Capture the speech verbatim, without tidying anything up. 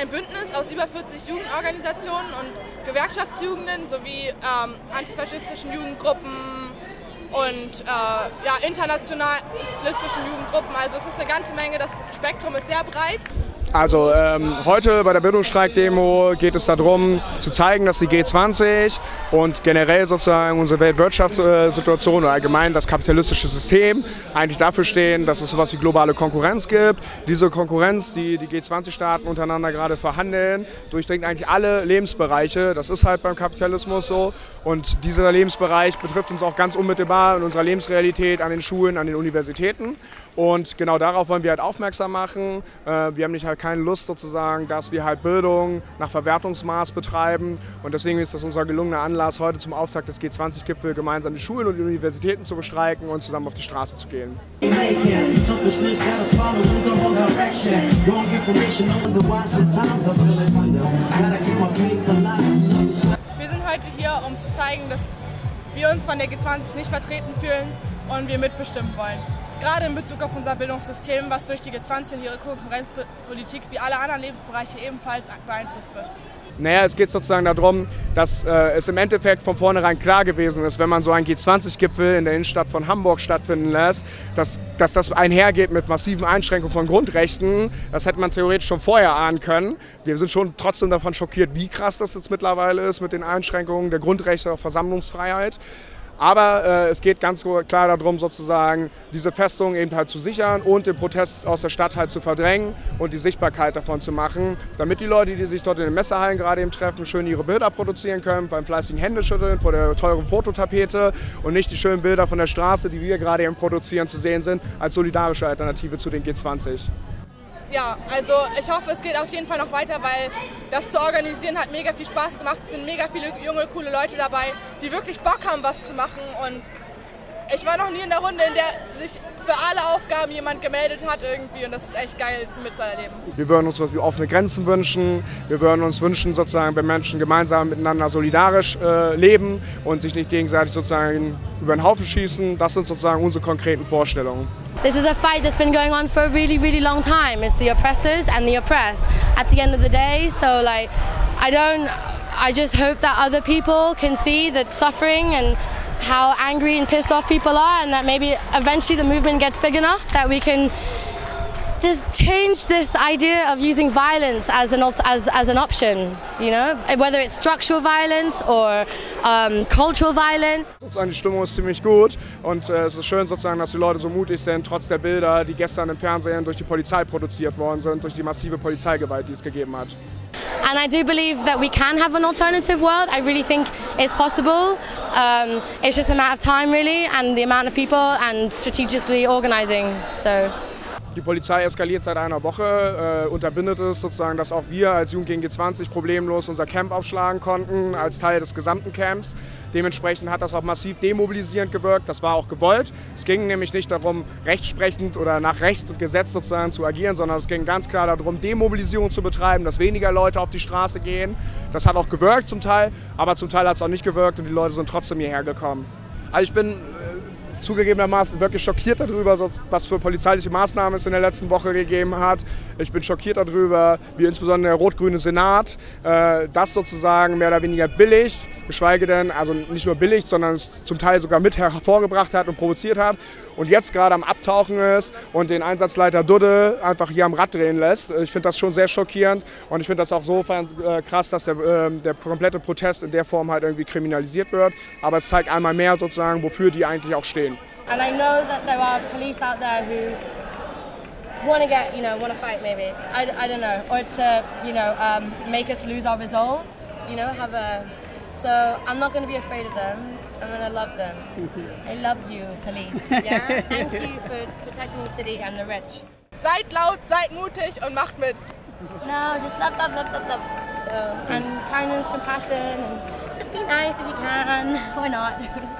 ein Bündnis aus über vierzig Jugendorganisationen und Gewerkschaftsjugenden sowie ähm, antifaschistischen Jugendgruppen und äh, ja, internationalistischen Jugendgruppen. Also es ist eine ganze Menge, das Spektrum ist sehr breit. Also ähm, heute bei der Bildungsstreik-Demo geht es darum, zu zeigen, dass die G zwanzig und generell sozusagen unsere Weltwirtschaftssituation oder allgemein das kapitalistische System eigentlich dafür stehen, dass es sowas wie globale Konkurrenz gibt. Diese Konkurrenz, die die G zwanzig-Staaten untereinander gerade verhandeln, durchdringt eigentlich alle Lebensbereiche. Das ist halt beim Kapitalismus so. Und dieser Lebensbereich betrifft uns auch ganz unmittelbar in unserer Lebensrealität an den Schulen, an den Universitäten. Und genau darauf wollen wir halt aufmerksam machen. Wir haben nicht halt keine Lust sozusagen, dass wir halt Bildung nach Verwertungsmaß betreiben. Und deswegen ist das unser gelungener Anlass, heute zum Auftakt des G zwanzig-Gipfels gemeinsam die Schulen und die Universitäten zu bestreiken und zusammen auf die Straße zu gehen. Wir sind heute hier, um zu zeigen, dass wir uns von der G zwanzig nicht vertreten fühlen und wir mitbestimmen wollen. Gerade in Bezug auf unser Bildungssystem, was durch die G zwanzig und ihre Konkurrenzpolitik wie alle anderen Lebensbereiche ebenfalls beeinflusst wird. Naja, es geht sozusagen darum, dass äh, es im Endeffekt von vornherein klar gewesen ist, wenn man so einen G zwanzig-Gipfel in der Innenstadt von Hamburg stattfinden lässt, dass, dass das einhergeht mit massiven Einschränkungen von Grundrechten. Das hätte man theoretisch schon vorher ahnen können. Wir sind schon trotzdem davon schockiert, wie krass das jetzt mittlerweile ist mit den Einschränkungen der Grundrechte auf Versammlungsfreiheit. Aber äh, es geht ganz klar darum, sozusagen diese Festung eben halt zu sichern und den Protest aus der Stadt halt zu verdrängen und die Sichtbarkeit davon zu machen, damit die Leute, die sich dort in den Messehallen gerade eben treffen, schön ihre Bilder produzieren können, beim fleißigen Händeschütteln vor der teuren Fototapete und nicht die schönen Bilder von der Straße, die wir gerade eben produzieren, zu sehen sind, als solidarische Alternative zu den G zwanzig. Ja, also ich hoffe, es geht auf jeden Fall noch weiter, weil das zu organisieren hat mega viel Spaß gemacht. Es sind mega viele junge, coole Leute dabei, die wirklich Bock haben, was zu machen. Und ich war noch nie in der Runde, in der sich für alle Aufgaben jemand gemeldet hat irgendwie. Und das ist echt geil mitzuerleben. Wir würden uns wie offene Grenzen wünschen. Wir würden uns wünschen, sozusagen, wenn Menschen gemeinsam miteinander solidarisch äh, leben und sich nicht gegenseitig sozusagen über den Haufen schießen. Das sind sozusagen unsere konkreten Vorstellungen. This is a fight that's been going on for a really, really long time. It's the oppressors and the oppressed at the end of the day. So, like, I don't, I just hope that other people can see the suffering and how angry and pissed off people are, and that maybe eventually the movement gets big enough that we can just change this idea of using violence as an as as an option, you know, whether it's structural violence or um, cultural violence. Sozusagen die Stimmung ist ziemlich gut und äh, es ist schön sozusagen, dass die Leute so mutig sind, trotz der Bilder, die gestern im Fernsehen durch die Polizei produziert worden sind, durch die massive Polizeigewalt, die es gegeben hat. And I do believe that we can have an alternative world. I really think it's possible. Um, it's just a matter of time, really, and the amount of people and strategically organizing. So. Die Polizei eskaliert seit einer Woche, äh, unterbindet es sozusagen, dass auch wir als Jugend gegen G zwanzig problemlos unser Camp aufschlagen konnten, als Teil des gesamten Camps. Dementsprechend hat das auch massiv demobilisierend gewirkt, das war auch gewollt. Es ging nämlich nicht darum, rechtsprechend oder nach Recht und Gesetz sozusagen zu agieren, sondern es ging ganz klar darum, Demobilisierung zu betreiben, dass weniger Leute auf die Straße gehen. Das hat auch gewirkt zum Teil, aber zum Teil hat es auch nicht gewirkt und die Leute sind trotzdem hierher gekommen. Also ich bin zugegebenermaßen wirklich schockiert darüber, was für polizeiliche Maßnahmen es in der letzten Woche gegeben hat. Ich bin schockiert darüber, wie insbesondere der rot-grüne Senat äh, das sozusagen mehr oder weniger billigt, geschweige denn, also nicht nur billigt, sondern es zum Teil sogar mit hervorgebracht hat und provoziert hat und jetzt gerade am Abtauchen ist und den Einsatzleiter Dudde einfach hier am Rad drehen lässt. Ich finde das schon sehr schockierend und ich finde das auch so äh, krass, dass der, äh, der komplette Protest in der Form halt irgendwie kriminalisiert wird. Aber es zeigt einmal mehr sozusagen, wofür die eigentlich auch stehen. And I know that there are police out there who want to get, you know, want to fight maybe. I, I don't know, or to, you know, um, make us lose our resolve. You know, have a. So I'm not going to be afraid of them. I'm going to love them. I love you, police. Yeah. Thank you for protecting the city and the rich. Seid laut, seid mutig und macht mit. No, just love, love, love, love, love. So, and kindness, compassion, and just be nice if you can. Why not?